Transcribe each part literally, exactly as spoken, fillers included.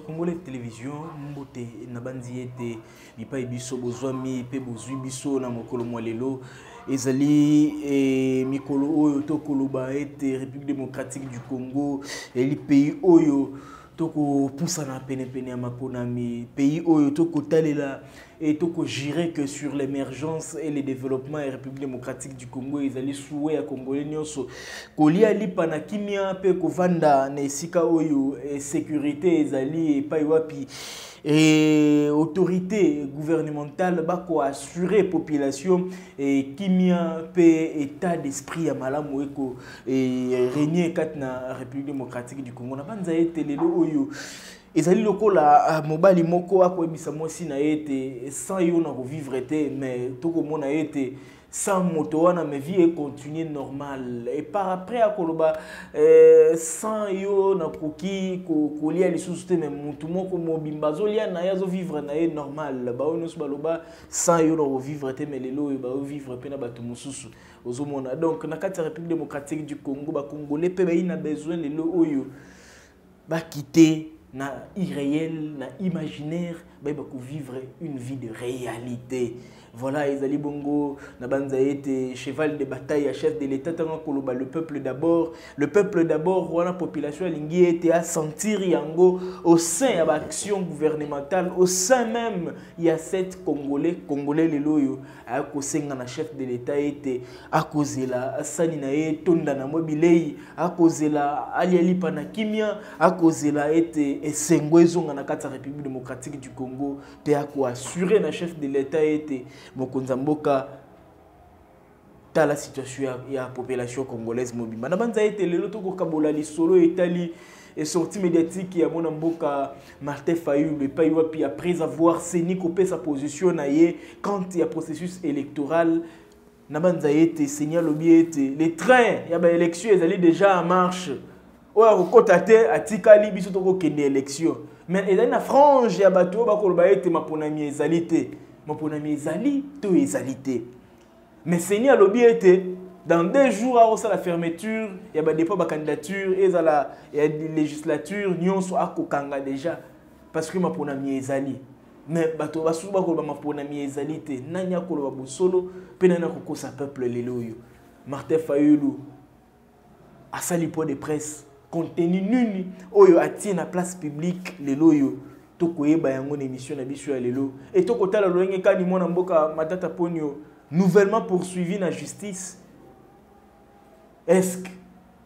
Congolais télévision mbote na bandi ete lipa biso bozwami pe bozwi biso na mokolo mwalelo ezali e mikolo oyo to koloba ete République démocratique du Congo eli pays oyo toko poussana pene pene ya maponami pays oyo toko talela et toko gérer que sur l'émergence et le développement et République démocratique du Congo ezali souhait ya Congolais nyonso kolia lipa na kimia pe kovanda na esika oyo e sécurité ezali pa wapi et autorité gouvernementale bako assurer population et kimia pe état d'esprit ya malamu eko et régner kat na République démocratique du Congo na banza ete lelo oyo ezali lokola mobali moko akoyebisa mwasi na ete sans yo na revivre te mais toko mona ete sans moto wana ma vie est continuer normal et par après akoloba euh, sans yo na koki ko kolia lisusu te mais mutu moko mobimba zolia na yazo vivre na ye normal ba ono so baloba sans yo na revivre te mais lelo ba vivre pe na bato mususu ozomona donc na kati République démocratique du Congo ba congolais pe ba ina besoin lelo oyo ba quitter na irréel, na imaginaire, bah il va vivre une vie de réalité. Voilà, Ezali Bongo, Nabanza été cheval de bataille, chef de l'État, le peuple d'abord. Le peuple d'abord, la population lingi était à sentir yango au sein de l'action gouvernementale, au sein même, il y a sept Congolais, Congolais les loyo, à cause de chef de l'État était à cause de la Saninae, Tondana Mobilei, à cause de la Aliali Panakimia, à cause de la été et Sengwezo dans la République démocratique du Congo, et à quoi assurer le chef de l'État était Mokonzamboka ta la situation ya la population congolaise mobimba na banza été le loto ko kabola li solo etali et sortie médiatique ya mona mboka Martin Fayulu pa wapi après avoir saigné copé sa position na ye quand il y a processus électoral na banza été signal obiete les trains ya ba élection ezali déjà en marche oya ko kotate atikali biso to ko kende élection mais ezali na frange ya bato ba ko ba été maponami ezalité maponami ezali to ezalité mais Seigneur lobby était dans deux jours à la fermeture il y a des dépôt de candidature et à la législature nyonso akokanga déjà parce que maponami ezali mais bato basu ba ko maponami ezalité nanya ko ba bosolo pe nana ko sa peuple lelo yo Martin Fayulu a sali point de presse contenu nuni oyo atie na place publique lelo yo tokoyeba yango na émission na biso ya lelo et tokotala loenge kani mona mboka Matata Ponyo nouvellement poursuivi na justice. Est-ce que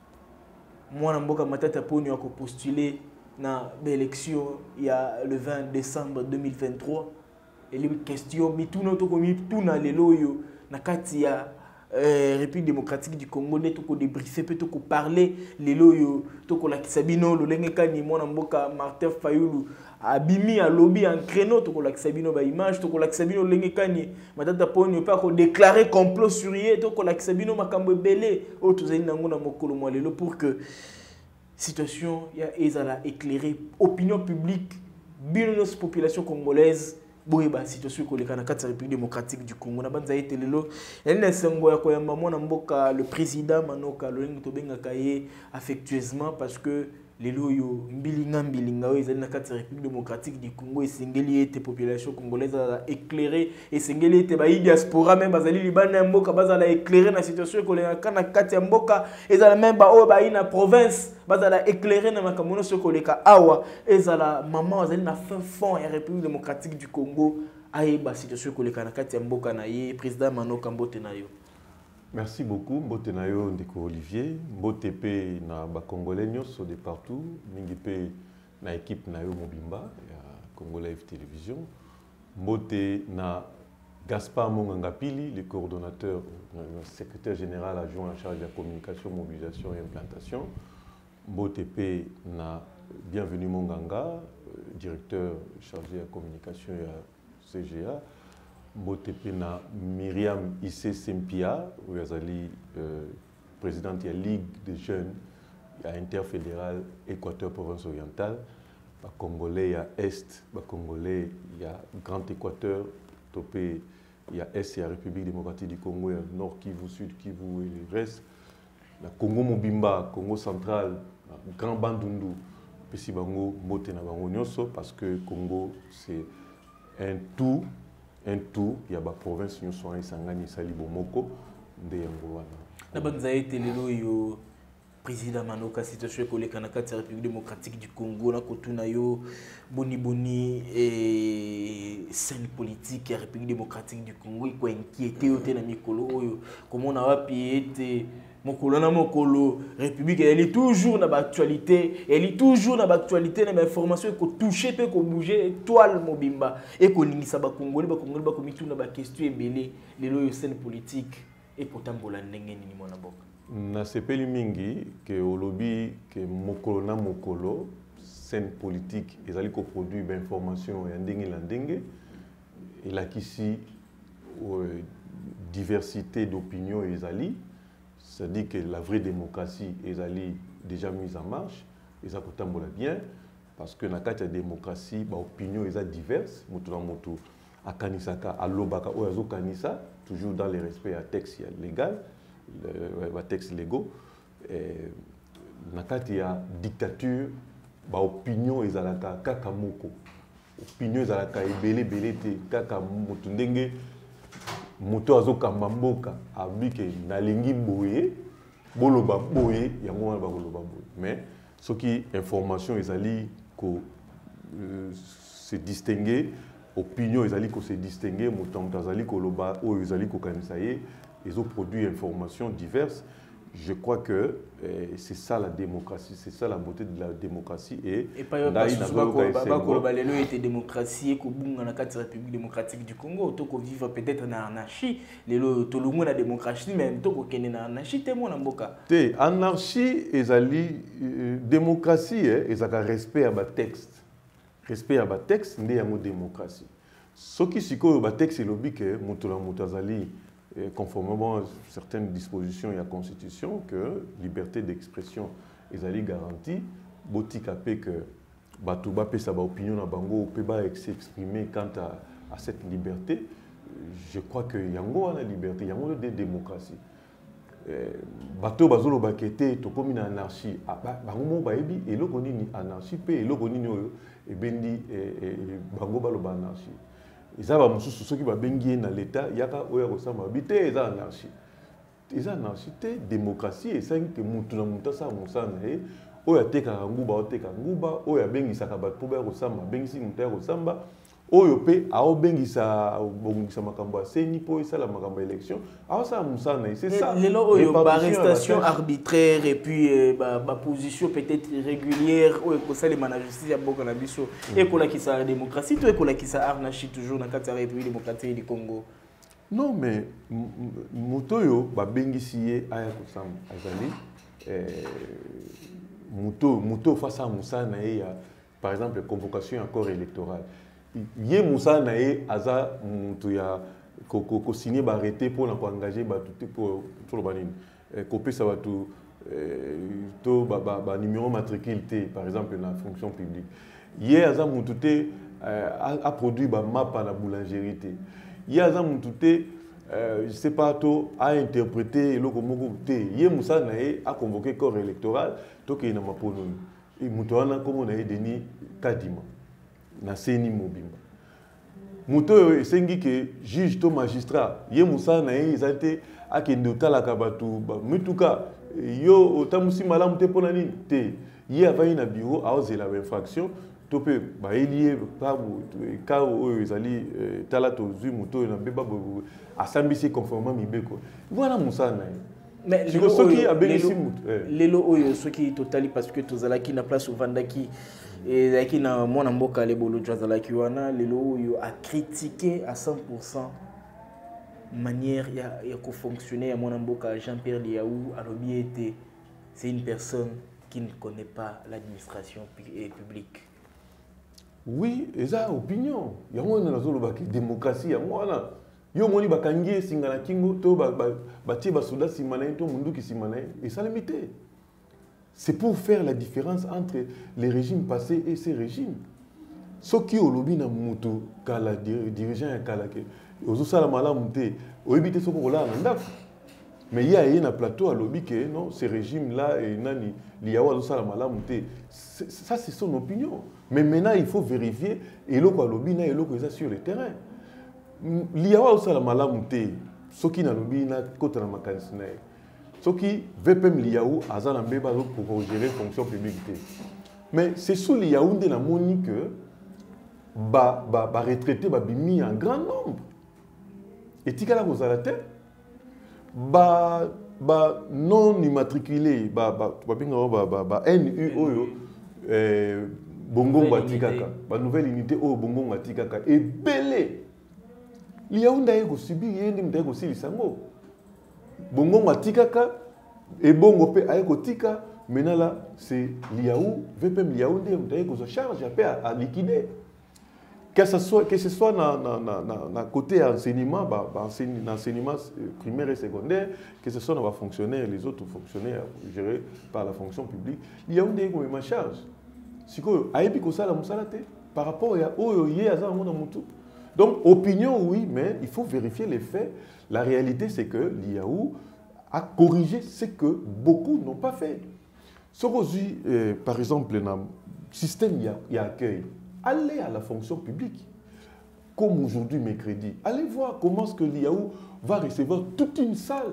mwana mboka Matata Ponyo a postulé na l'élection il y a le vingt décembre deux mille vingt-trois et les questions mituna tokomi tuna lelo yo na kati ya Euh, République démocratique du Congo ne toko débriefer peut toko parler les loyo toko la kisabino lo lenge kani mona mboka Martin Fayulu abimi a lobby en créneau toko la kisabino ba image toko la kisabino lenge kani Matata Ponyo pas ko déclarer complot sur ye toko la kisabino makambo belé o tozali nango na mokolo mwalelo pour que situation ya ezala éclairer opinion publique binos population congolaise boyeba situation koleka na kati République démocratique du Congo na banza été lelo elle sengo ya koyamba mona mboka le président Manoka lolingi to benga kaye affectueusement parce que lelo yo mbilinga mbilinga o ezali na kati République démocratique du Congo esengeli ete population congolaise a éclairé esengeli ete ba diaspora même bazali libana mboka bazala éclairer na situation koleka kana kati ya mboka ezala même ba o ba ina province bazala éclairer na makamono so koleka awa ezala maman bazali na fin fond ya République démocratique du Congo ayeba situation koleka na kati ya mboka na ye président Manoka mbote na yo. Merci beaucoup, Mbote Nayo Ndeko Olivier, Mbote P na ba Congolais nyonso de partout, mingi pe na équipe Nayo Mobimba, ya Congolais Télévision, Mbote na Gaspard Mongangapili, le coordonnateur, le secrétaire général adjoint en charge de la communication, mobilisation et implantation, Mbote P na Bienvenue Monganga, directeur chargé de la communication et la C G A, Mbotepe na Myriam Issé Sempia, Ouazali, euh, présidente de la Ligue des jeunes interfédérale Équateur Province Orientale, ba Congolais ya Est, ba Congolais ya Grand Équateur, topé ya Est et la République démocratique du Congo, ya Nord Kivu, Sud Kivu et le reste, la Congo Mobimba, Congo Central, Grand Bandundu, pesi bango mbote na bango nyonso parce que Congo c'est un tout un tout il y a ba province nyonso esangani sali bomoko nde yango wana na banza ete lelo yo président Manoka situation koleka na kati ya République démocratique du Congo na kotuna yo boni boni et scène politique ya République démocratique du Congo iko inquiété yo te na mikolo oyo comment na wapi ete mokolo na mokolo République elle est toujours na actualité elle est toujours na actualité na information ko toucher pe ko bouger étoile mobimba et ko ningisa ba Congolais ba Congolais ba komituna ba question ebele lelo yo scène politique et kotambola ndenge nini mona boka na sepeli mingi que olobi que mokolo na mokolo scène politique ezali ko produire ba information ya ndenge la ndenge et la kisi euh, diversité d'opinions ezali c'est-à-dire que la vraie démocratie ezali déjà mise en marche eza kotambola bien parce que na kati ya démocratie ba opinion eza diverses moto na moto akanisaka alobaka oyo azokanisa toujours dans le respect à texte légal les textes légaux na kati ya dictature ba opinion ezalaka kaka moko opinion ezalaka ebele belé te kaka moto ndenge moto azokamba mboka abike nalingi boye boloba boye yango wana bakoloba boye mais soki information ezali ko euh, se distinguer opinion ezali ko se distinguer moto azali koloba oyo ezali ko kanisa ye ils ont produit informations diverses. Je crois que eh, c'est ça la démocratie, c'est ça la beauté de la démocratie. Et pas était démocratie et la République démocratique du Congo, to vivre peut-être en anarchie, tout le monde a démocratie, mais to ko kene na anarchie, te mon amboka. Te anarchie ezali démocratie et ezaka respect à ba texte. Respect à ba texte ndé yango démocratie. Ce qui siko ba texte lobi que moto la moto azali et conformément à certaines dispositions de la Constitution, que liberté d'expression est garantie, botika pe que Batouba peut sa opinion na bango peut pas s'exprimer quant à, à cette liberté. Je crois que yango a la liberté, yango de démocratie. Bateau bazolo bakete to comme une anarchie. Bango mo baebi et loko ni anarchie pe et loko ni e bendi e bango balo ba anarchie. Ils ont mususu ceux qui va bengier dans l'état yaka oya kosama bité eza anarchie eza anarchie démocratie et ça que mutu na mutu sa musana e oya teka nguba oteka nguba oya bengisaka bato po ba kosama bengisi mutu ya kosamba oyo pe ao bengisa bongisa makambo seni po esala makambo élection ao sa musana c'est ça lelo oyo ba arrestation arbitraire et puis ba ba position peut-être irrégulière oyo ko sala na justice ya boka na biso et ko la ki sa démocratie to ko la ki sa anarchie toujours dans la République démocratique du Congo. Non mais mutoyo ba bengisi ye aya kosamba azali euh muto muto face à musana e par exemple convocation à corps électoral. Yé Moussa nae aza mutu ya ko ko signer ba arrêté pour l'engager ba tout pour tout le banine copier ça va tout to ba ba numéro matricule par exemple dans la fonction publique yé aza mutu te a produit ba map à la boulangerie te yé aza mutu te je sais pas to a interprété le komoko te yé Moussa nae a convoqué corps électoral to ke na mapono et mutu wana comme on a Denis Kadima na seni mobimba muto esengi ke juge to magistrat ye musa na ye ezate akende otalaka bato mituka yo otamusi malamu te mpona nini te ye avai na bureau aozela bainfraction to mpe baelie ka oyo ezali tala tozwi moto oyo na mbeba asambisi conformément mibeko wana musa na ye. Mais lelo oyo soki totali parce que tozalaki na place ovandaki et zaki na mwana mboka lebolo tozalaki wana lelo oyo a critiqué à cent pour cent manière ya ya ko fonctionner ya mwana mboka Jean-Pierre Liaou alobi était c'est une personne qui ne connaît pas l'administration publique. Oui, eza opinion yango na zoloba ki démocratie yango wana yo moni bakangi singana kingo to ba batie ba soda simana to mundu ki simana et ça limité. C'est pour faire la différence entre les régimes passés et ces régimes. Ce qui au lobby na mutu kala dirigeant kala ke ozo sala malamu te o ebité soko la na ndaf Mais il y a un plateau à lobby que non, ce régime-là, et nani, liawa ça c'est son opinion. Mais maintenant, il faut vérifier et le lobby na et le sur le terrain. Liawa ça la malamute, ce qui n'a lobby na côté na makanisne. Ce qui veut pas me liaou azana mbeba pour gérer fonction publique. Mais c'est sous liaou de la monique que ba ba ba retraité ba bimi en grand nombre. Et tikala ko zalate ba ba non immatriculé ba ba ba ba ba N U oyo euh bongo batikaka ba nouvelle unité oyo bongo batikaka et belé liaou ndaye ko subir yende ndaye ko silisango bongo batikaka et bongo pe aye ko tika maintenant là c'est liaou V P M liaou ndaye ko charge à, à liquider. Que ce soit, que ce soit dans le côté enseignement, bah, bah, enseignement primaire et secondaire, que ce soit dans les fonctionnaires, les autres fonctionnaires gérés par la fonction publique, il y a une ma charge. Si vous avez par rapport à donc, opinion, oui, mais il faut vérifier les faits. La réalité, c'est que l'I A O a corrigé ce que beaucoup n'ont pas fait. Ce qu'aujourd'hui, euh, par exemple, dans le système, il y a accueil. Allez à la fonction publique, comme aujourd'hui mercredi. Allez voir comment est-ce que l'I A O va recevoir toute une salle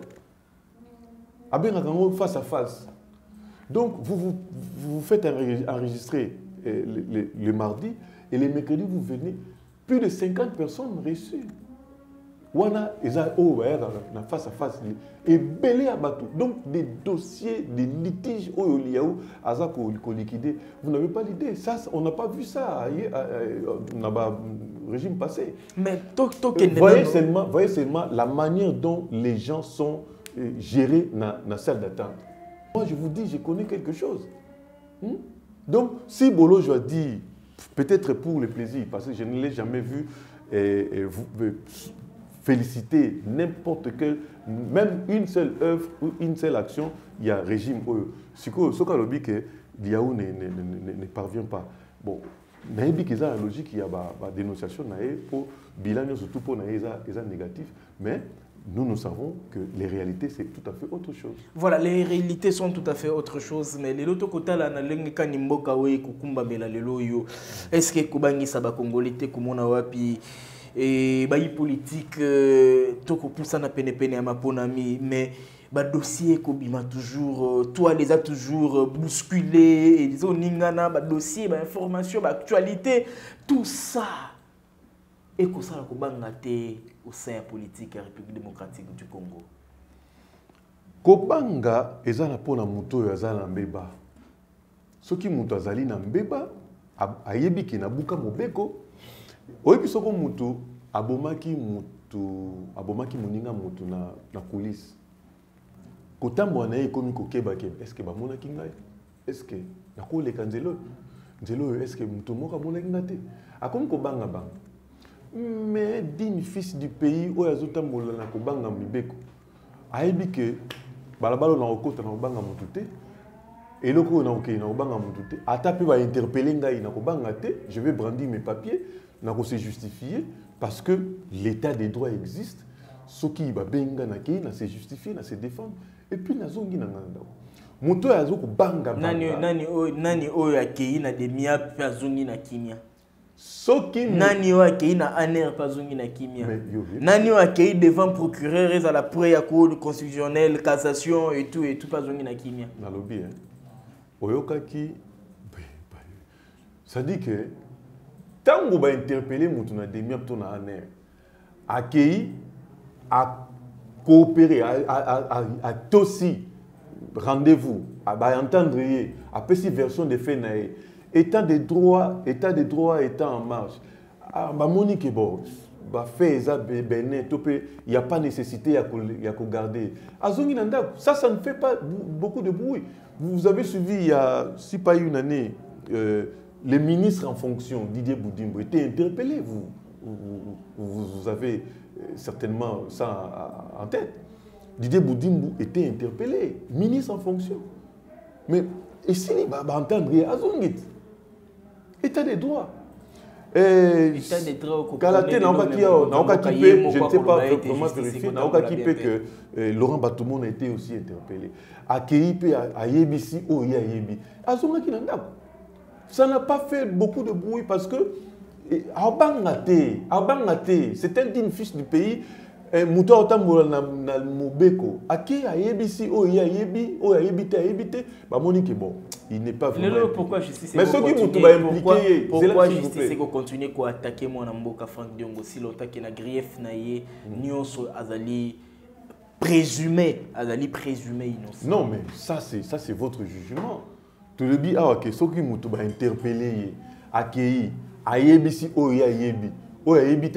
face à face. Donc, vous vous, vous faites enregistrer le, le, le mardi et le mercredi, vous venez plus de cinquante personnes reçues. Wana eza oh na face à face et belé à bateau. Donc des dossiers, des litiges oh liaou aza ko liquider. Vous n'avez pas l'idée. Ça on n'a pas vu ça dans le régime passé. Mais to, to, euh, voyez seulement voyez seulement la manière dont les gens sont euh, gérés dans la salle d'attente. Moi je vous dis je connais quelque chose. Hmm? Donc si Bolo je dis peut-être pour le plaisir parce que je ne l'ai jamais vu et, et vous féliciter n'importe quelle, même une seule œuvre ou une seule action, il y a un régime. Ce qu'on a dit que l'I A O ne, ne, ne, ne parvient pas. Bon, il y a la logique, il y a une dénonciation pour bilan, surtout pour les négatif, mais nous, nous savons que les réalités, c'est tout à fait autre chose. Voilà, les réalités sont tout à fait autre chose, mais les autres côtés, là, est-ce que Kubangi Saba Congolais, Kumona Wapi, et bayi politique toko poussa na pene pene ma ponami mais ba dossier ko bima toujours toi les a toujours bousculé et ils ont ningana ba dossier ba information ba actualité tout ça et ko ça ko banga te au sein politique de la République démocratique du Congo ko banga ezana pona muto ya zana mbeba soki muto azali na mbeba ayebi ki na buka mobeko oyebi soko mutu abomaki mutu abomaki moninga mutu na na coulisse kotambo na ye komi kokeba ke est-ce que ba monaki ngai est-ce que na ko le kanzelo nzelo est-ce que mutu moko monaki ngate akomi ko banga banga mais digne fils du pays oyo azotambola na ko banga mibeko ayebi ke balabalo na okota na banga mutu te eloko na okei na banga mutu te ata pe ba interpeller ngai na ko banga te je vais brandir mes papiers n'a pas se justifier parce que l'état des droits existe ce qui va benga na ki na se justifier na se défendre et puis na zongi na nganda moto ya zoko banga nani nani o nani o ya ki na de mia pa zongi na kimia so qui nani o ya ki na aner pa zongi na kimia nani o ya ki devant procureur à la pré ya cour constitutionnelle cassation et tout et tout pa zongi na kimia na lobby hein oyoka ki ça dit que tant qu'on va interpeller Moutouna Demi Aptona Aner, accueilli, à coopérer, à, à, à, à tossi, rendez-vous, à, à entendre, à petite version des faits, état des droits, état des droits étant en marche. À Monique bon, bah fait ça, il n'y a pas nécessité à garder. À Zonginanda, ça, ça ne fait pas beaucoup de bruit. Vous avez suivi il y a, si pas une année. Euh, Les ministres en fonction, Didier Boudimbo, étaient interpellés. Vous, vous, vous, vous avez certainement ça en tête. Didier Boudimbo était interpellé, ministre en fonction. Mais ici, il va entendre Azongit. État des droits. Kalaté n'a pas qui peut, je ne sais pas comment vérifier, n'a pas qui peut que Laurent Batoumon a été aussi interpellé. A K I P, à Yebisi, oh ya Yebi. Azonga qui n'a pas. Ça n'a pas fait beaucoup de bruit parce que Abangate, Abangate, c'est un digne fils du pays. Mouta otambola na mobeko. Aki a Yebisi, oh ya Yebi, oh ya Yebite, a Yebite. Bah Monique bon, il n'est pas vraiment. Pourquoi justice? Mais ce qui vous va impliquer, pourquoi justice ko continuer ko attaquer moi na mboka Frank Diongo si longtemps que na grief na ye nyonso azali présumé, azali présumé innocent. Non mais ça c'est ça c'est votre jugement. Tu le dis ah OK, ce qui mutu va interpeller accueillir a Yebisi, oh ya Yebi. On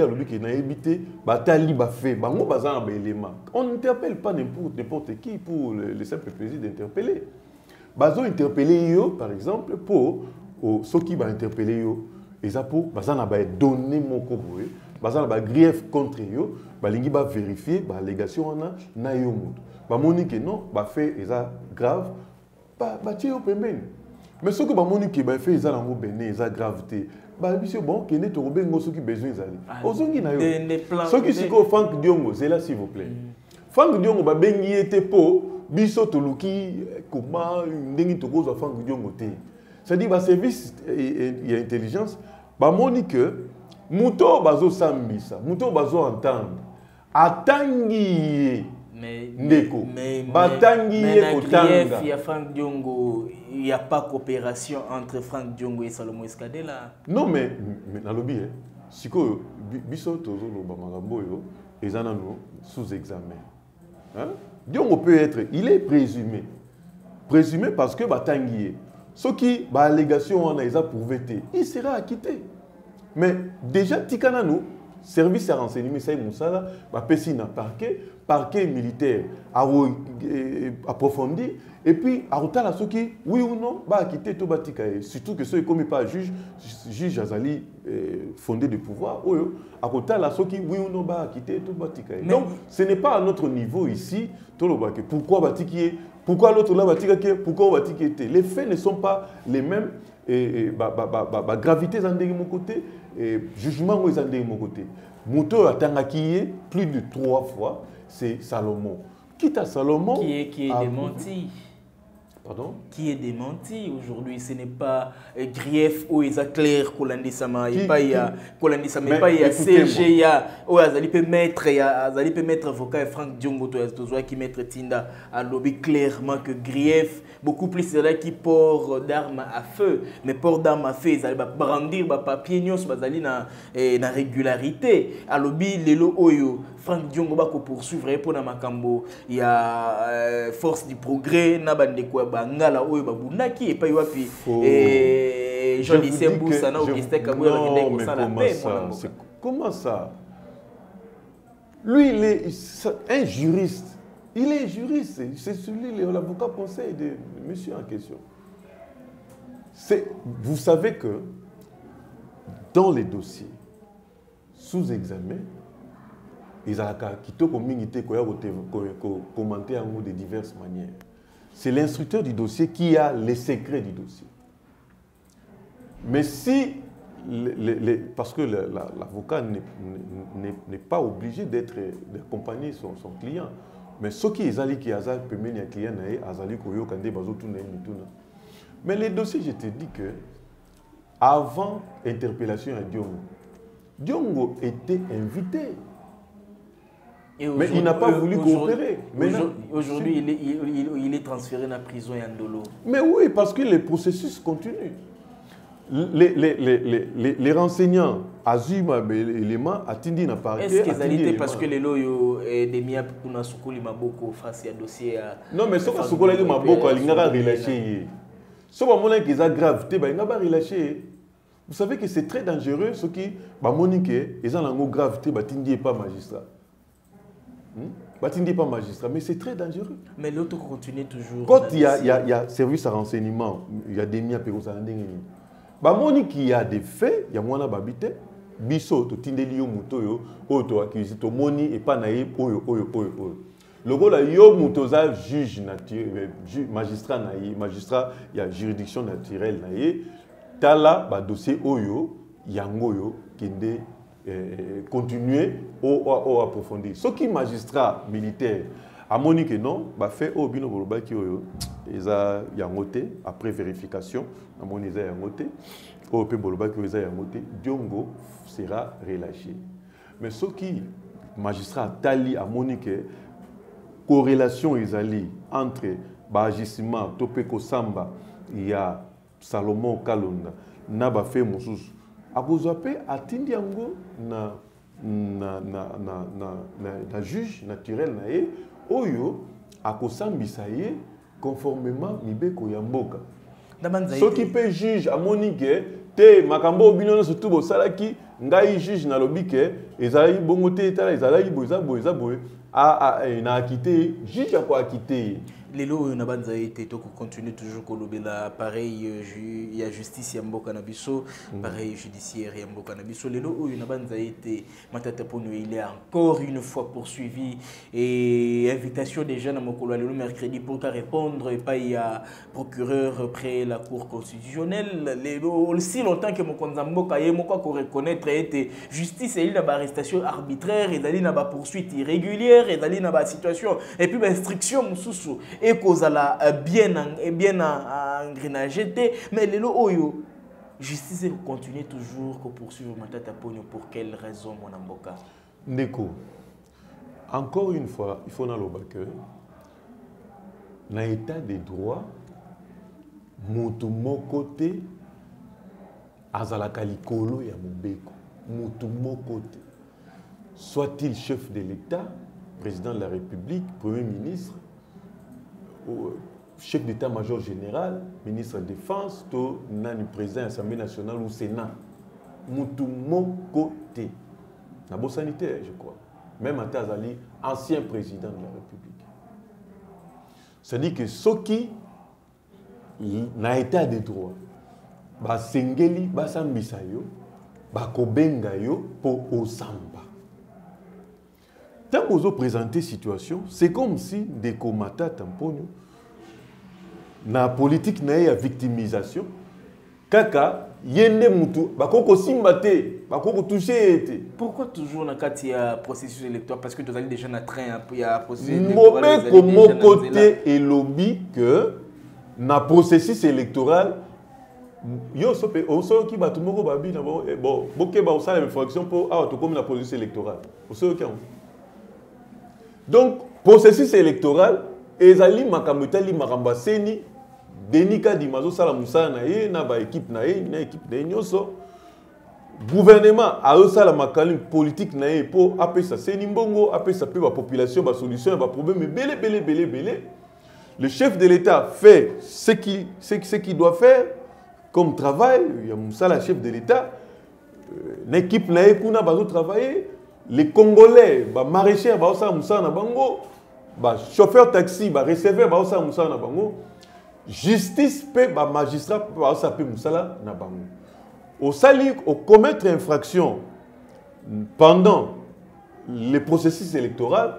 n'interpelle pas n'importe qui pour le simple plaisir d'interpeller. Bazo interpeller yo par exemple pour ceux qui va interpeller yo et ça pour bazana ba donner mon koboé bazana ba grief contre yo balingi ba vérifier ba allégation na na yo mutu ba monique non ba fait ça grave ba ba tio pembeni mais ce que ba monique ba fait ça nango bené ça gravité. Bah, monsieur, bon, qui est tombé dans ce qui besoin d'aller. Ozongi na yo. Ce qui c'est que Frank Diongo, c'est là s'il vous plaît. Frank Diongo ba bengi était po, biso toluki comment ndengi toko za Frank Diongo te. C'est-à-dire ba service et intelligence, ba moni que muto bazo sambisa, muto bazo entendre. Atangi ndeko. Batangi kotanga. Il y a Frank Diongo. Il n'y a pas coopération entre Frank Diongo et Salomon Escadé là. Non, mais, mais dans le biais, si que Bisso Tozolo Bamagamboyo est sous examen. Hein? Diongo peut être, il est présumé. Présumé parce que Batanguier, ce qui, bah, allégation, on a les a prouvé, il sera acquitté. Mais déjà, Tikanano, service à renseignement, ça y est, Moussala, bah, Pessina, parquet, parquet militaire, approfondi. Et puis, à Rotala, ceux qui, oui ou non, va quitter tout Batikaye. Surtout que ceux qui ne pas juge, juge Azali fondé de pouvoir. À Rotala, ceux qui, oui ou non, va quitter tout Batikaye. Donc, ce n'est pas à notre niveau ici. Pourquoi Batikaye? Pourquoi l'autre là Batikaye? Pourquoi Batikaye? Les faits ne sont pas les mêmes. Et, et bah, bah, bah, bah, bah, gravité de mon côté, et jugement de mon côté. Mouto a tangakiye plus de trois fois, c'est Salomon. Quitte à Salomon. Qui est, qui est démenti. Pardon? Qui est démenti aujourd'hui, ce n'est pas euh, grief ou ils clair Kolandi Sama et pas il y a Kolandi Sama et pas il y a C G il y a ou Azali peut mettre il y a Azali peut mettre avocat Frank Diongo toi qui mettre Tinda à lobby clairement que grief beaucoup plus de là qui port d'armes à feu mais port d'armes à feu ils allaient brandir ba papier nyos bazali na na régularité à lobby lelo oyo Frank Diongo ba ko poursuivre pour na makambo il y a euh, force du progrès na bande ko bangala oyo babunaki et pas wapi et Jean Lycée Boussa na Augustin Kabouya non mais comment ça comment ça lui il est un juriste il est juriste c'est celui l'avocat conseil de monsieur en question c'est vous savez que dans les dossiers sous examen ils ont quitté commenter de diverses manières. C'est l'instructeur du dossier qui a les secrets du dossier. Mais si, les, les, les, parce que l'avocat n'est pas obligé d'être d'accompagner son, son client, mais ce qui est allé qui a pu mener un client mais les dossiers, je te dis que avant interpellation à Diongo, Diongo était invité. Mais il n'a pas voulu coopérer. Aujourd'hui, il, il, il est transféré dans la prison et en dolo. Mais oui, parce que les processus continuent. Les, les, les, les, les renseignants, Azuma, éléments, Atindi n'a pas été. Est-ce qu'ils étaient parce que les loyaux des miens pour nous soukouli maboko face à dossier. Non, mais ce que soukouli maboko, il n'a pas relâché. Ce moment là qu'ils ont gravité, il n'a pas relâché. Vous savez que c'est très dangereux, ce qui, bah Monique, ils ont une gravité, bah Tindi n'est pas magistrat. Batindi n'est pas magistrat, mais c'est très dangereux. Mais l'autre continue toujours. Quand il y a, il y a, il y a service à renseignement, il y a des miens à bah moni qui a des faits, il y a moins d'habiter. Biso to tindeli yo muto yo, o to accusé to moni et pas naïe oyo oyo oyo oyo. Le gars là yo muto za juge naturel, magistrat naïe, magistrat il y a juridiction naturelle naïe. Tala ba dossier oyo yangoyo kende eh, continuer au, au, au approfondir. Ce qui magistrat militaire a moni que non, bah fait au bino boloba ki oyo eza yangote après vérification, a moni eza yangote, au pe boloba ki eza yangote, Diongo sera relâché. Mais ce qui magistrat tali a moni que corrélation ezali entre ba agissement topeko samba il y a Salomon Kalonda na ba fait mosusu akozwa pe atindi yango na na na na na na, na juge naturel na ye oyo akosambisa ye conformément mibeko ya mboka. Ce qui peut juge amoni ke te makambo bino surtout bo salaki ngai juge na lobi ke ezali bongo te etala ezali boza boza boye a a na akité juge a quoi akité. Les lois na banza été to continue toujours kolobela pareil il y a justice ya mboka na biso pareil judiciaire ya mboka na biso les lois na banza été Matata Ponyo il est encore une fois poursuivi et invitation déjà na mokolo le mercredi pour qu'à répondre et pas il y a procureur près la cour constitutionnelle les lois aussi longtemps que mokonza mboka ye moko ko reconnaître été justice et il na ba arrestation arbitraire et dali na ba poursuite irrégulière et dali na ba situation et puis ba instruction mususu et cause la bien bien engrenagé mais les lois oyo justice continue toujours que poursuivre Matata Ponyo pour quelle raison mon amboka Ndeko encore une fois il faut na loba que na état de droit mutu moko te azalaka likolo ya mobeko mutu moko te soit-il chef de l'État président de la République premier ministre chef d'état-major général, ministre de la Défense, to nani président de l'Assemblée nationale ou Sénat. Moutou mon côté. Nabo sanitaire, je crois. Même Atazali, ancien président de la République. C'est-à-dire que ce qui n'a état de droit, ba sengeli, ba sambisayo, ba kobengayo pour osamba. Tant que vous présentez situation, c'est comme si des Matata Ponyo na politique na ya victimisation kaka yende mutu bakoko simbate bakoko toucher été. Pourquoi toujours na kati ya processus électoral parce que tu as déjà na train il y a processus électoral comme mon côté et lobby que na processus électoral yo sope on so ki batu moko babi na bon bon boke ba osala infraction pour ah to comme na processus électoral on so ki donc, processus électoral, ezali makamutali makamba seni, denika di mazo sala musala na ye, na ba équipe na ye, na équipe na nyoso. Gouvernement a sala makali politique na ye pour appeler ça seni mbongo, appeler ça pe ba population, ba solution, ba problème belé belé belé belé. Le chef de l'État fait ce qu'il ce, ce qu'il doit faire comme travail, il y a musala chef de l'État, l'équipe na ye kuna bazo travailler. Les Congolais, bah maraîchers, bah ça moussa na bango, bah chauffeur taxi, bah receveur, bah ça moussa na bango, justice pe bah magistrat, bah ça pe moussa na bango. Au sali, au commettre infraction pendant le processus électoral,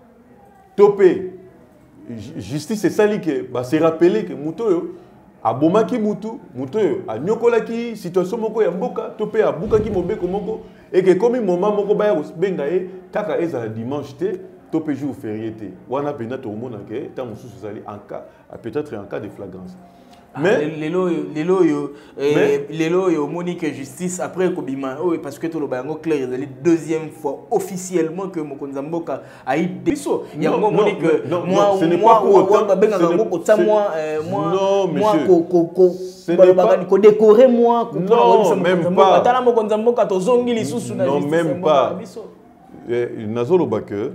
topé justice et sali que bah c'est rappelé que muto abomaki mutu, mutu a nyokolaki situation moko ya mboka, topé abukaki mobeko moko. Et que comme moment moko baya bengaye kaka eza dimanche te topé jour férié te wana pena to mona ke tant mususu sali en cas peut-être en cas de flagrance mais les lois les lois les lois yo monique justice après kobima oh parce que to lo bango clair ezali deuxième fois officiellement que mokonza mboka a eu biso ya ngo monique moi ce n'est pas pour autant benga ngo ko ta moi moi moi ko ko ko ko décorer moi non même pas tala mokonza mboka to zongi lisusu na justice non même pas nazolo ba que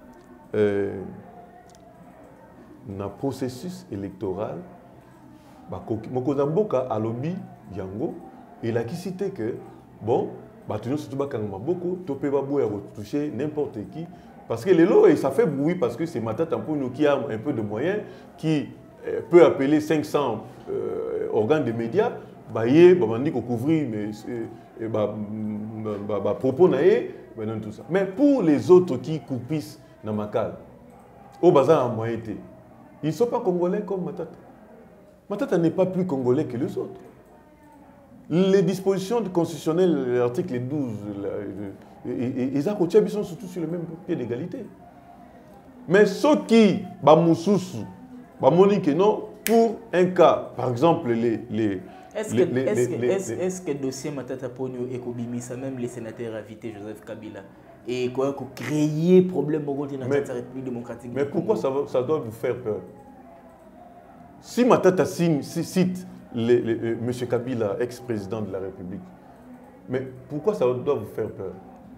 na processus électoral mokonza mboka alobi yango il a cité que bon batu surtout bakanga maboko to pe ba boya toucher n'importe qui parce que les lots et ça fait bruit parce que c'est Matata Ponyo qui a un peu de moyens qui euh, peut appeler cinq cents euh, organes de médias ba yé ba bandi ko couvrir mais euh, ba ba ba propos naé ben non tout ça mais pour les autres qui coupissent na makal au bazar en moyen té ils sont pas congolais comme Matata. Matata n'est pas plus congolais que les autres. les dispositions constitutionnelles, l'article douze, ils sont surtout sur le même pied d'égalité. Mais ceux qui, non, pour un cas, par exemple, les... les Est-ce que, est est que, est est que le dossier Matata Ponyo et Kobimisa, même les sénateurs invités, Joseph Kabila, et quoi, créer problème au côté de la République démocratique? Mais pourquoi ça, ça doit vous faire peur? Si Matata cite les, les, euh, M. Kabila, ex-président de la République, mais pourquoi ça doit vous faire peur?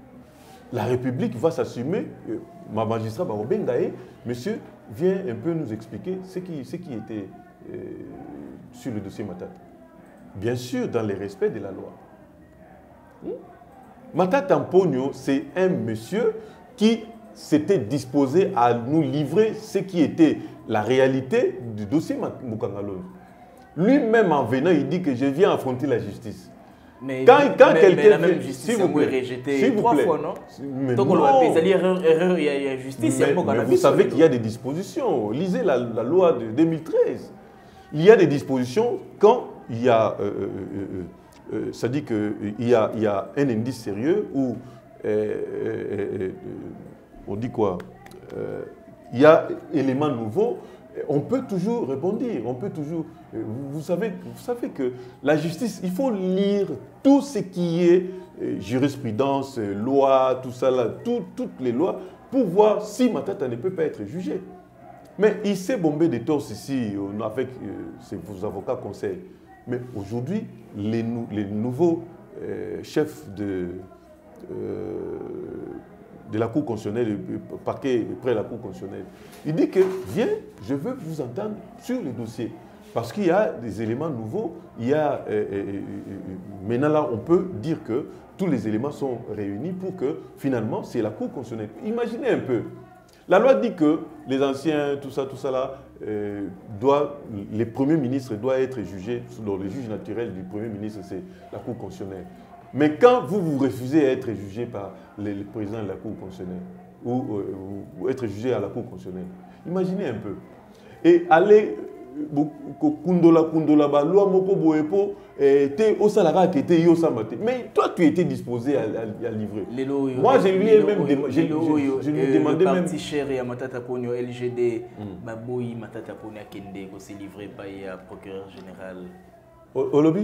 La République va s'assumer, euh, ma magistrat Barobengaye, monsieur vient un peu nous expliquer ce qui, ce qui était euh, sur le dossier Matata. Bien sûr, dans le respect de la loi. Hmm? Matata Ponyo, c'est un monsieur qui s'était disposé à nous livrer ce qui était la réalité du dossier Mukangalonzo. Lui-même, en venant, il dit que je viens affronter la justice. Mais, quand, quand quelqu'un la même justice vous plaît, rejeté trois fois, non? Mais donc, non. On va erreur, erreur, il y a justice. Mais, mais vous savez qu'il y a des dispositions. Lisez la, la loi de deux mille treize. Il y a des dispositions quand il y a, euh, euh, euh, ça dit qu'il y a, il y a un indice sérieux où euh, euh, on dit quoi euh, il y a élément nouveau. On peut toujours rebondir, on peut toujours... Vous savez, vous savez que la justice, il faut lire tout ce qui est jurisprudence, loi, tout ça, là, tout, toutes les lois, pour voir si Matata ne peut pas être jugé. Mais il s'est bombé des torses ici avec euh, vos avocats conseils. Mais aujourd'hui, les, nou les nouveaux euh, chefs de, euh, de la Cour constitutionnelle, le parquet près de la Cour constitutionnelle, il dit que, viens, je veux vous entendre sur le dossier. Parce qu'il y a des éléments nouveaux, il y a, euh, euh, euh, maintenant là, on peut dire que tous les éléments sont réunis pour que, finalement, c'est la Cour constitutionnelle. Imaginez un peu, la loi dit que les anciens, tout ça, tout ça là, euh, doit, les premiers ministres doivent être jugés, le juge naturel du premier ministre, c'est la Cour constitutionnelle. Mais quand vous vous refusez à être jugé par le, le président de la Cour constitutionnelle, ou, euh, ou être jugé à la Cour constitutionnelle, imaginez un peu. Et aller, kundola kundola ba loi moko boepo, te osalara qui était yo samate. Mais toi tu étais disposé à, à, à livrer. Lelo, moi je lui ai même demandé, je, je, je lui demandais même. Le parti cher et Matata Ponyo L G D, baboyi Matata Ponyo Kende ko s'est livré par le procureur général. Au lobby?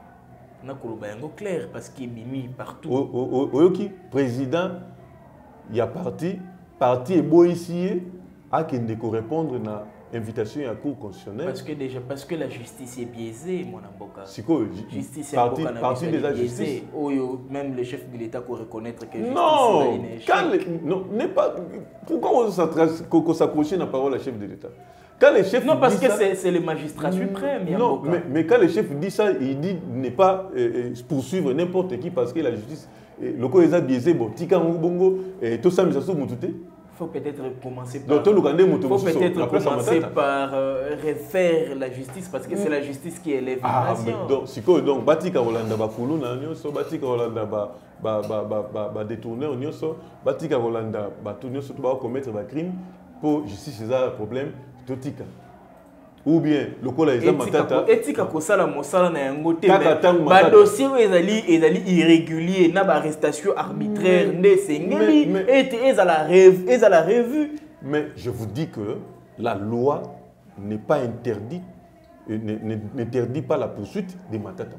C'est clair parce qu'il est mis partout. Oyoki, président, il y a parti, parti est beau ici, à qui ne répondre à l'invitation à la Cour constitutionnelle. Parce que déjà, parce que la justice est biaisée, mon amboka. C'est quoi? Justice est parti, parti de la justice. Même le chef de l'État peut reconnaître que justice non, est quand le, non, n'est pas. Pourquoi on s'accroche à la parole à chef de l'État? Quand les chefs non, parce que ça, c'est le magistrat suprême. Non, mais, mais quand le chef dit ça, il dit ne pas euh, poursuivre n'importe qui parce que la justice, le coup est biaisé, bon, tika bongo, tout ça, mais ça se moutouté. Il faut peut-être commencer par, faut peut commencer par euh, refaire la justice parce que c'est la justice qui élève ah, la nation. Donc, si quoi donc, batika Rolanda ba foulou na nyonso, batika Rolanda ba ba ba ba ba détourneur nyonso, batika Rolanda ba tout nyonso tout ba commettre ba crime pour justice c'est ça le problème. Totika. Ou bien le cola est matata. Etika ko sala mosala na yango te. Ba dossier ezali ezali irrégulier na ba arrestation arbitraire ne sengeli et ezala rêve ezala revue. Mais je vous dis que la loi n'est pas interdite, n'interdit pas la poursuite des Matata.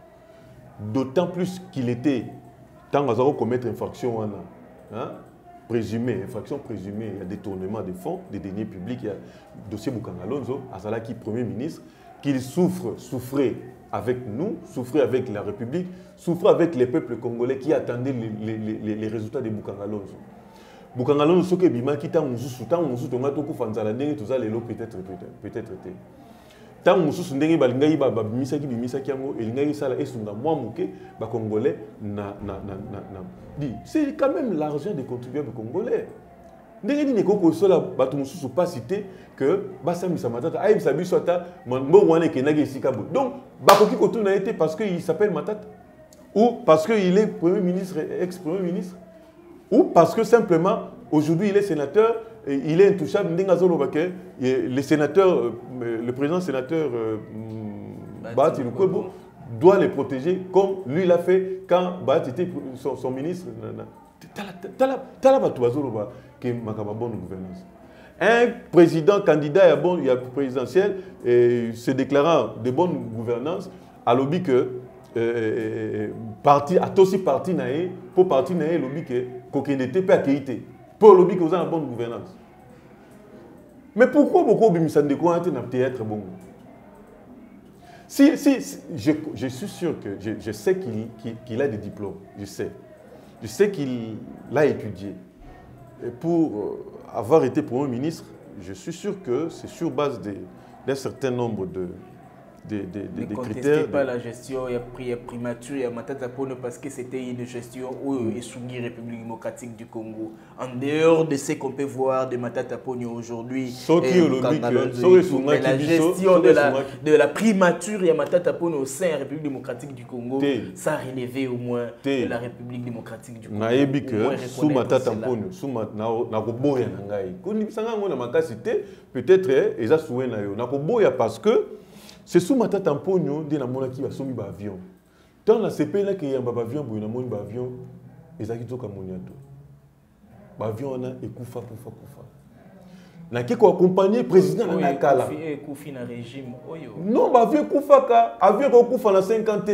D'autant plus qu'il était tant qu'on a commettre infraction hein, présumé, infraction présumée, il y a détournement de fonds, des deniers publics, il y a le dossier Mukangalonzo, Azala qui est Premier ministre, qu'il souffre, souffrait avec nous, souffrait avec la République, souffrait avec les peuples congolais qui attendaient les, les, les, les résultats de Mukangalonzo. Mukangalonzo, ce que Bima qui t'a moussou, tant moussou, ton gâteau, fanzala, tout ça, les lots peut-être, peut-être, tant moussou, ndenge balingai ba bimisa ki bimisa ki yango, elingai sala esunga moi muke, ba congolais na na na na na. Dit, c'est quand même l'argent des contribuables congolais. Ndenge ni neko ko sola bato moussou pas cité que basa misa matata, aïe sabi sota, mon wane ke nage sikabo. Donc bakoki kotu na été parce qu'il s'appelle Matata ou parce qu'il est premier ministre, ex-premier ministre ou parce que simplement aujourd'hui il est sénateur. Il est intouchable. Le sénateur, le président sénateur Bahati Lukwebo, doit les protéger comme lui l'a fait quand Bat était son, son ministre. Tala Batouazoloba qui est ma bonne gouvernance. Un président candidat à bon, il y a présidentiel et se déclarant de bonne gouvernance a lobby que euh, parti a aussi parti naé pour parti naé lobby que qu'on n'était pas accueilli pour lobby que vous avez une bonne gouvernance. Mais pourquoi beaucoup de gens ne peut-être bon? Si, si, si je, je suis sûr que je, je sais qu'il qu'il, qu'il a des diplômes, je sais. Je sais qu'il a étudié. Et pour avoir été Premier ministre, je suis sûr que c'est sur base d'un certain nombre de, de, de, de, de critères. Ne pas la gestion, il y a pris primature, il y a Matata Ponyo parce que c'était une gestion où est soumise République démocratique du Congo. En dehors de ce qu'on peut voir de Matata Ponyo aujourd'hui, mais la gestion de la, de la primature, il y a Matata Ponyo au sein de la République démocratique du Congo, ça a relevé au moins de la République démocratique du Congo. Naïbi que sous Matata Ponyo, sous Nakoboya Nangai, peut-être ils ont souhaité Nakoboya parce que c'est sous ma tête en pognon de la mona qui va soumis ba avion. Tant la C P là qu'il y a un avion pour une mona ba avion, ils ont quitté comme moniato. Ba avion on a ekufa kufa kufa. Na qui ko accompagner président na kala. Ekufi na régime oyo. Non ba avion kufa ka, avion ko kufa na cinquante.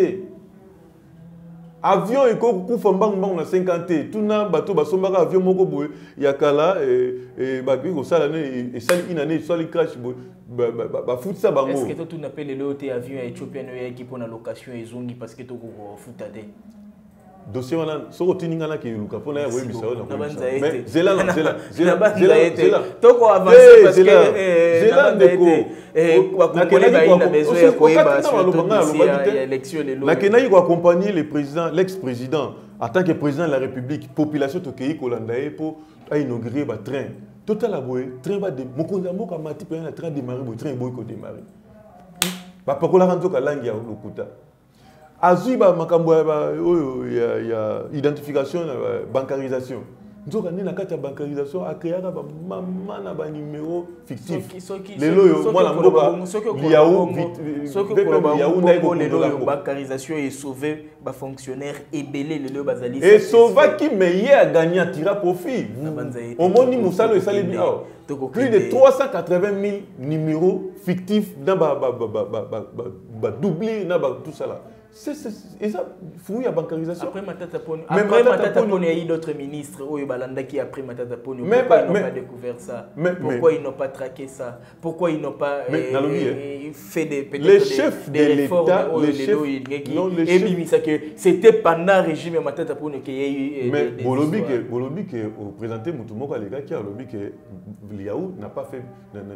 Avion et ko kufa mbang mbang na cinquante. Tuna bateau ba sombaka avion moko boye ya kala et et ba ko sala ne et sali une année sali crash boye. Est-ce que tu n'appelles l'autre avion éthiopien qui prend la location et zongi parce que tu as foutu dossier wana soko tiningana ke luka pona ya webi sawo na mais zela zela zela zela toko avancer parce que zela ndeko eh kwa compagnie ba ina besoin ya koyeba sur élection les lots na kenayi ko accompagner le président l'ex-président en tant que président de la République population to keyi kolanda e pour inaugurer ba train total aboye train ba de mokonza moko mati pe na train démarrer bo train boy ko démarrer ba pakola ranzo ka langi ya lokuta azuba makambo ya ya identification bancarisation nzoka nina kati ya bancarisation akreaka ba mama na ba numéro fictif lelo yo mwana mboka liaou liaou na ko lelo bancarisation est sauvé ba fonctionnaire ebelé lelo bazali et sauva qui meilleur gagnant tira profit au moni musalo esali bien plus de trois cent quatre-vingt mille numéros fictifs dans ba ba ba ba doublé na ba tout ça là. C'est ça, il y a bancarisation. Après Matata Ponyo, après Matata Ponyo, il y a eu d'autres ministres qui après Matata Ponyo. Pourquoi ils n'ont pas découvert ça? Pourquoi ils n'ont pas traqué ça? Pourquoi ils n'ont pas fait des les chefs de l'État, les chefs c'était pendant le régime Matata Ponyo qu'il y a eu. Mais Bolobi qui est présenté Moutoumoko les gars qui a lobby que Liaou n'a pas fait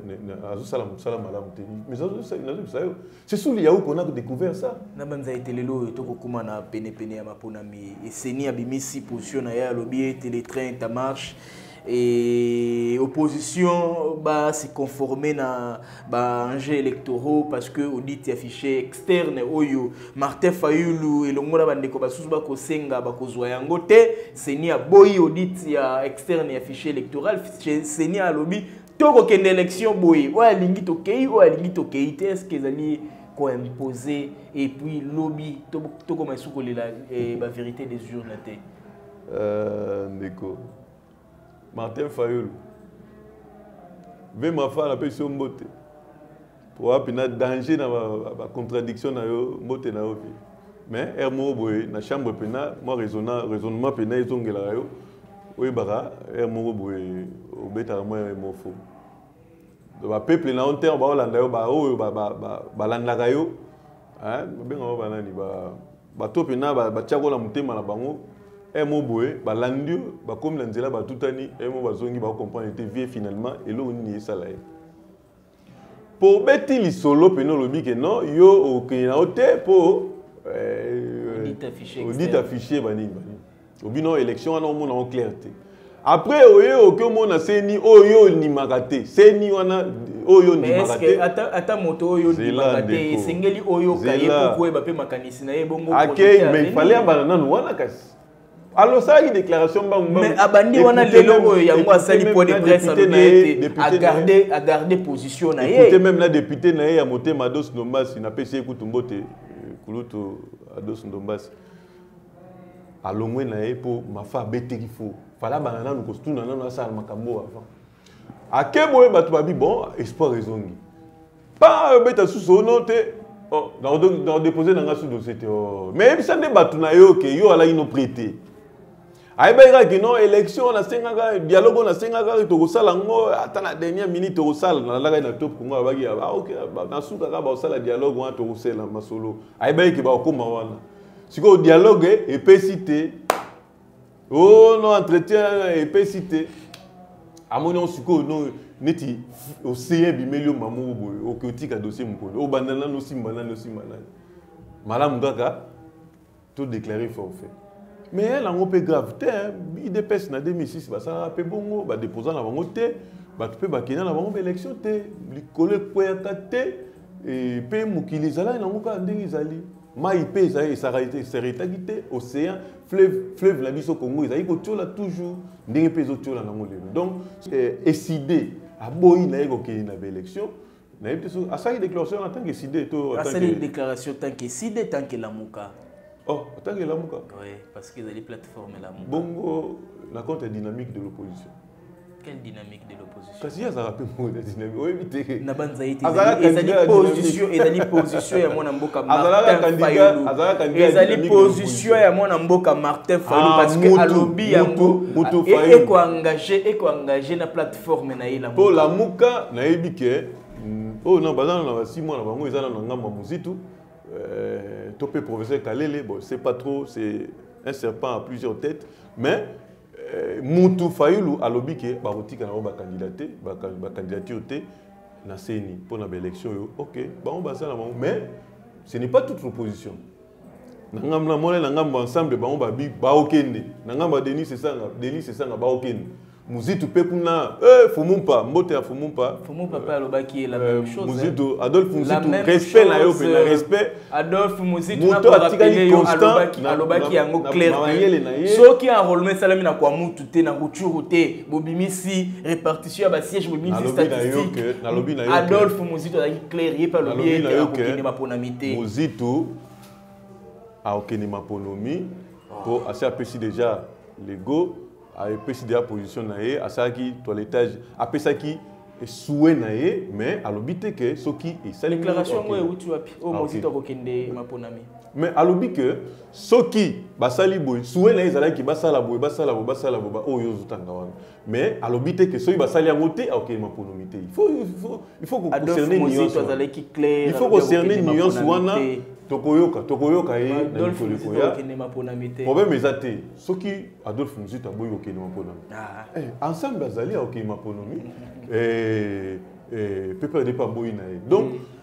mais c'est sous Liaou qu'on a découvert ça. Lelo toko kuma na pene pene ya mapona mi eseni abimisi position na ya lobby télé train ta marche et opposition ba se conformer na ba enjeux électoraux parce que audit affiché externe oyo Martin Fayulu et longola bandeko basusu ba kosenga ba kozwa yango te seni aboyi audit ya externe affiché électoral seni a lobby toko kende élection boyi wa lingi to kei wa lingi to kei te est-ce que ezali imposer et puis lobby tout comme la vérité des urnes. Euh, Nico. Martin Fayulu. Ve ma femme appelle sur mbote. Pour avoir danger dans la contradiction dans mbote na yo. Mais ermo boy na chambre pénale, moi raisonnement raisonnement pénal ils ont gela yo. Oui bara ermo boy obeta moi mo faux. Le peuple na honte ba olanda yo ba oyo ba ba ba landa yo hein benga ba nani ba ba tope na ba ba tchako la mutema na bango e mo boye ba landio ba comme la nzela ba tutani e mo ba zongi ba comprendre était vie finalement et lo ni sala pour beti li solo peno lobi que non yo o ke na hote pour euh dit affiché dit affiché ba ni obino élection na mo na clarté. Après, oyo que mon a seni oyo ni magate seni wana oyo ni magate. Mais est-ce que ata moto oyo ni magate singeli oyo kaye pourquoi ba pe makanisi na ebongo projet. OK, mais il fallait abandonner nous wana kasi. Alors ça une déclaration ba mais abandi wana lelo oyo yango asali point de presse à garder à garder position na ye. Écoutez même la députée na ya moté Mados Nomas na P C Kutumbote Kuluto Ados Ndombasi. À l'ongwe na ye pour ma fa bête qu'il faut. Fala banana nous costume na na sa makambo avant. A keboye batu babi bon espoir raisongi. Pas bête sous son note. Oh, dans dans déposer dans sous dossier. Mais il s'en est batu na yo que yo ala ino prêter. Aïba que non élection na senga dialogue na senga to sala ngo ata na dernière minute to sala na la na top kunga bagi ah OK na suka ka ba sala dialogue wa to sala masolo aïba que ba okoma wana siko dialogue et peut citer oh non entretien et peut citer amoni on siko non neti océan bimelio mamu boy o kotika dossier mukolo o bandana no simbana no simbana malamu kaka to déclarer forfait. Mais elle a un peu grave. Il dépêche en deux mille six, ça a fait bon, bah déposant la banque, bah tu peux bah qu'il y a la banque élection, les collègues pour attaquer et payer moukili zala, il a un cas d'ingizali. Maï paye ça et ça a été sérétagité, océan, fleuve, fleuve la biso Congo, ils a eu que là toujours, n'ingé paye autre là dans le donc décider à boy na ego qu'il y a une élection. À ça il déclaration en tant que décidé, à ça il déclaration tant que décidé tant que la mouka. Oh, tant que la mouka. Oui, parce qu'ils ont les plateformes là. Bongo, la compte est dynamique de l'opposition. Quelle dynamique de l'opposition? Kasi ya za rappel mo de dynamique. Oui, éviter. Na banza ite. Ezali position, ezali position ya mwana mboka Martin Fayulu. Ezali position ya mwana mboka Martin Fayulu parce que alobi yango et ko engagé et ko engagé na plateforme na ila. Pour la mouka na ebike. Oh non, bazana na six mois na bango ezala na ngamba muzitu. Euh, topé professeur Kalele, bon, c'est pas trop, c'est un serpent à plusieurs têtes, mais euh, Moutou Fayulu a lobby que Barotika n'a pas candidaté, ba candidature na C N I pour la élection, ok, bah on va ça mais ce n'est pas toute l'opposition. Nangam la mole nangam ensemble, bah on va bi ba okende, nangam ba Denis c'est ça, Denis c'est ça na ba okende. Muzitu pekuna eh Fumumpa mbote ya Fumumpa Fumumpa pa alobaki la même chose Muzitu Adolphe Muzitu respect na yo pe na respect Adolphe Muzitu na ba rappeler yo alobaki alobaki yango clair soki enrôlement salami na kwa mutu te na kuchuru te bobimisi répartition ya ba siège bobimisi statistique Adolphe Muzitu azaki clair ye pa lobi ya kokende maponamité Muzitu a okeni maponomi pour assez apprécier déjà l'ego a précisé la position naé à ça qui toilettage après ça qui souhait naé mais à l'obité que ce qui est sa déclaration ouais où tu as au mozito kokende maponami mais à l'obité que ce qui basali boy souhait naé zala qui basala boy basala boy basala boy oh yo zutanga wana mais à l'obité que ce qui basali ngote OK maponomité il faut il faut il faut concerner nuance il faut concerner nuance wana Tokoyoka, Tokoyoka et Adolphe Muzitu okende maponamité. Problème ezate, ce qui Adolphe Muzitu aboyi okende maponami. Ah, ensemble bazali okende maponami. Et et peuple n'est pas boyi na. Donc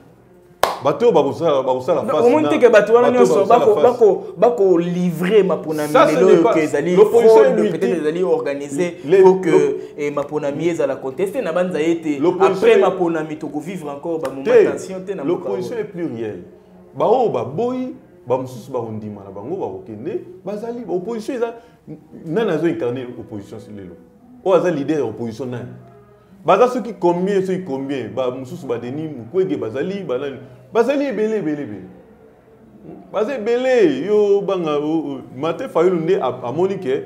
bateau bakosala bakosala face. Au moins que bateau wana nyonso bako bako bako livrer maponami lelo que ezali l'opposition peut-être ezali organisé pour que maponami ezala contester na banza yete après maponami toko vivre encore ba moment tension te na l'opposition est plurielle. Bao ba boy ba mususu ba ondima na bango ba kokende bazali opposition eza nana zo incarner opposition sur lelo o aza leader opposition nani baza ceux qui combien ceux qui combien ba mususu ba Denis Mukwege bazali banani bazali belé belé belé bazali belé yo banga Martin Fayulu nde amoni ke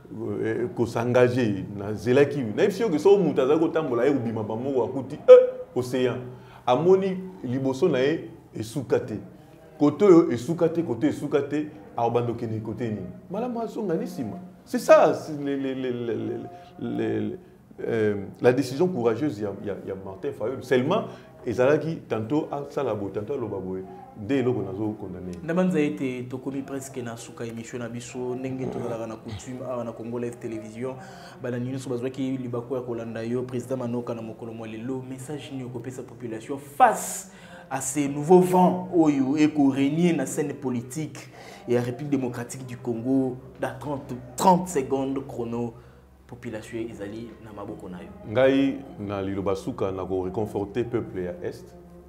ko s'engager na zelaki na ifsio que so muta za ko tambola e ubima ba mo akuti eh océan amoni liboso na e esukate côté et sous-côté, côté et sous-côté, à Obandokene côté ni. Madame Songanisima. C'est ça les, les, les, les, les, euh, la décision courageuse. Il y a, y a Martin Fayulu. Seulement, Ezalaki tantôt à Salabo, tantôt à Lobaboé. Dès lors qu'on a condamné. Nabanza été tokomi presque na suka émission na biso ndenge tozala na coutume à na Congo Live Télévision. Bana nino so bazwa ki libako ya kolanda yo président Manoka na mokolo mwalelo message ni okopé sa population face à ces nouveaux vents oyo et qu'on régner dans la scène politique et la République démocratique du Congo dans trente secondes chrono population ezali na maboko na yo ngai na lilobasuka na ko réconforter peuple ya est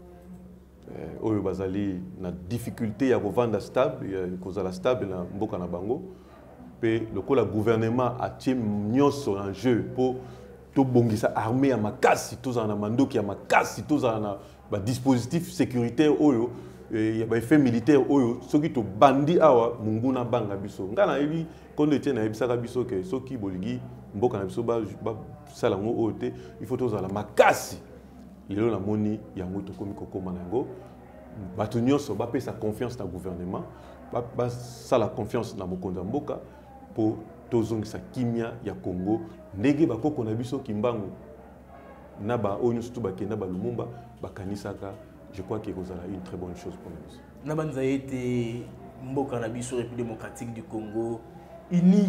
euh, oyo bazali na difficulté ya ko vendre stable cause la stable na mboka na bango pe lokola gouvernement a tie nyonso en jeu pour to bongisa armée ya makasi to za na mandoki ya makasi to za na ba dispositif sécuritaire oyo il y a des faits militaires ceux qui te bandit awa munguna banga biso ngana ebi quand on tient na ebisaka biso que ceux qui boligi mboka na biso ba salango ote il faut tous à la makasi lelo na moni yango to komi kokoma nango bato nyonso ba pe sa confiance na gouvernement ba ba ça la confiance na mokonza mboka pour tozongisa kimia ya Congo ndenge bakoko na biso kimbangu na ba onyo surtout ba kenda ba Lumumba bakanisaka. Je crois que c'est une très bonne chose pour nous. Nabanza été mboka na biso République démocratique du Congo uni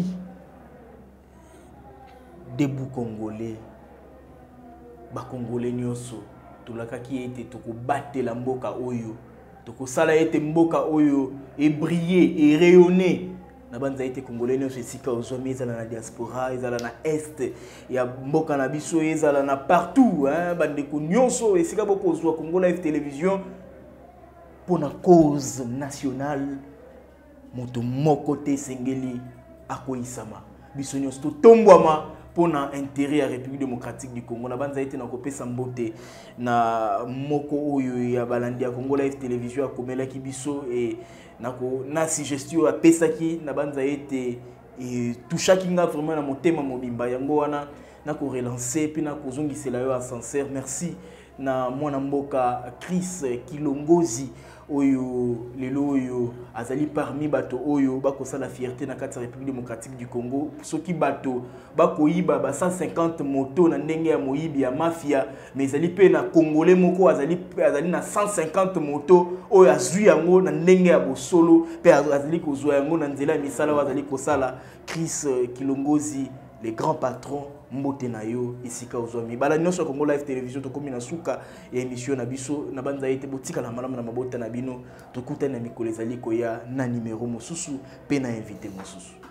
debout congolais ba congolais nyonso tulaka ki été toko battre la mboka oyo toko sala été mboka oyo et briller et rayonner. Nabanza été congolais nyonso esika ozwami ezala na diaspora ezala na est ya mboka na biso ezala na partout hein bandeko nyonso esika boko ozwa Congo Live Télévision pour na cause nationale moto moko te sengeli akoisama biso nyonso to tombwama pour na intérêt ya République démocratique du Congo. Nabanza été na kopesa mbote na moko oyo ya balandi ya Congo Live Télévision akomela ki biso et nako na suggestion a pesaki na banza été et touchaki nga vraiment na motema mobimba yango wana nako relancer puis nako zongisela yo à sincère merci na mwana mboka Chris Kilongozi oyo lelo oyo azali parmi bato oyo bakosa la fierté na kati ya République démocratique du Congo soki bato bakoyiba ba cent cinquante moto na ndenge ya moyibi ya mafia mais azali pe na congolais moko azali azali na cent cinquante moto oyo azui yango na ndenge ya bosolo pe azali kozwa yango na nzela ya misala azali kosala. Chris Kilongozi les grands patrons mbote na yo isika ozwami bala nyonso Congo Live Télévision to komi na suka ya émission na biso na banza ete botika na malamu na mabota na bino to kutana mikolo ezali ko ya na numéro mosusu pe na invité mosusu.